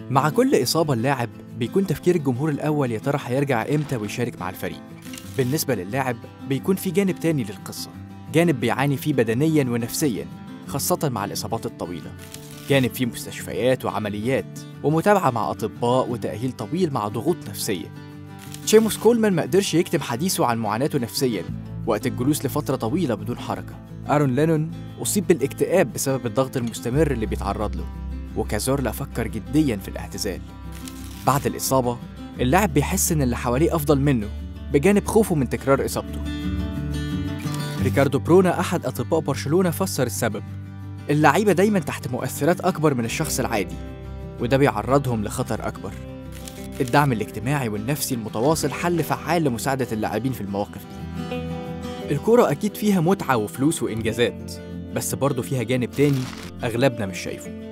مع كل إصابة اللاعب بيكون تفكير الجمهور الأول يا ترى هيرجع إمتى ويشارك مع الفريق. بالنسبة للاعب بيكون في جانب تاني للقصة، جانب بيعاني فيه بدنياً ونفسياً خاصة مع الإصابات الطويلة، جانب فيه مستشفيات وعمليات ومتابعة مع أطباء وتأهيل طويل مع ضغوط نفسية. تشيموس كولمان ما قدرش يكتب حديثه عن معاناته نفسياً وقت الجلوس لفترة طويلة بدون حركة. آرون لينون أصيب بالاكتئاب بسبب الضغط المستمر اللي بيتعرض له، وكازورلا فكر جدياً في الاعتزال. بعد الإصابة اللاعب بيحس إن اللي حواليه أفضل منه بجانب خوفه من تكرار إصابته. ريكاردو برونا أحد أطباء برشلونة فسر السبب: اللعيبة دايماً تحت مؤثرات أكبر من الشخص العادي، وده بيعرضهم لخطر أكبر. الدعم الاجتماعي والنفسي المتواصل حل فعال لمساعدة اللاعبين في المواقف دي. الكورة أكيد فيها متعة وفلوس وإنجازات، بس برضه فيها جانب تاني أغلبنا مش شايفه.